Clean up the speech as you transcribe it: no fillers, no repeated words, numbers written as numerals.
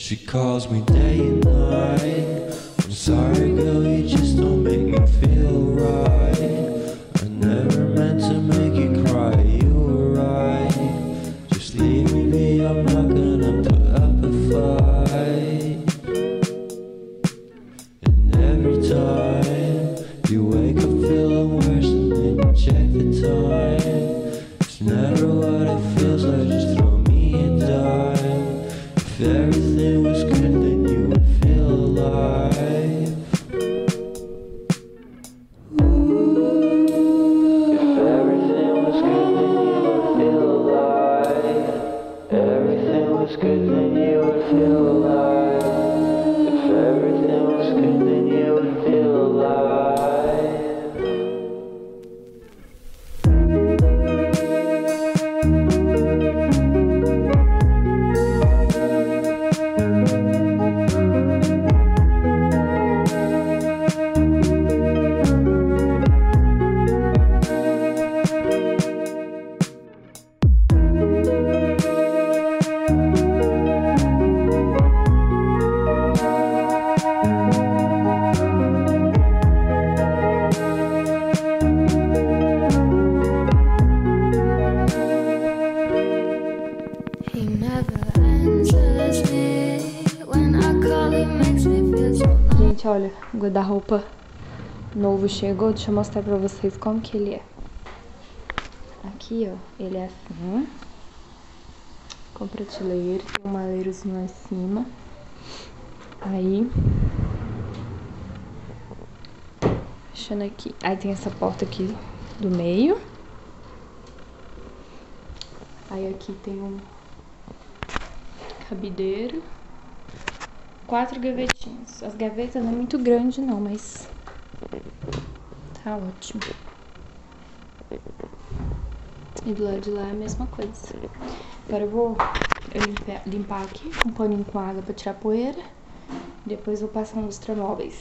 She calls me day and night. I'm sorry girl, you just don't make me feel right. I never meant to make you cry, you were right. Just leave me be, I'm not gonna put up a fight. And every time you wake up feeling worse and then you check the time. It's never what it feels like, just throw me a dime. If everything was good then you would feel alive. If everything was good then you would feel alive. Everything was good then you would feel alive. If everything was good then you would feel alive. Gente, olha, o guarda-roupa novo chegou. Deixa eu mostrar pra vocês como que ele é. Aqui, ó, ele é assim, com prateleira, tem um maleirozinho lá em cima. Aí, fechando aqui. Aí tem essa porta aqui do meio. Aí aqui tem um cabideiro. 4 gavetinhas. As gavetas não é muito grande não, mas tá ótimo. E do lado de lá é a mesma coisa. Agora eu vou limpar aqui com um paninho com água pra tirar poeira. Depois vou passar um lustramóveis.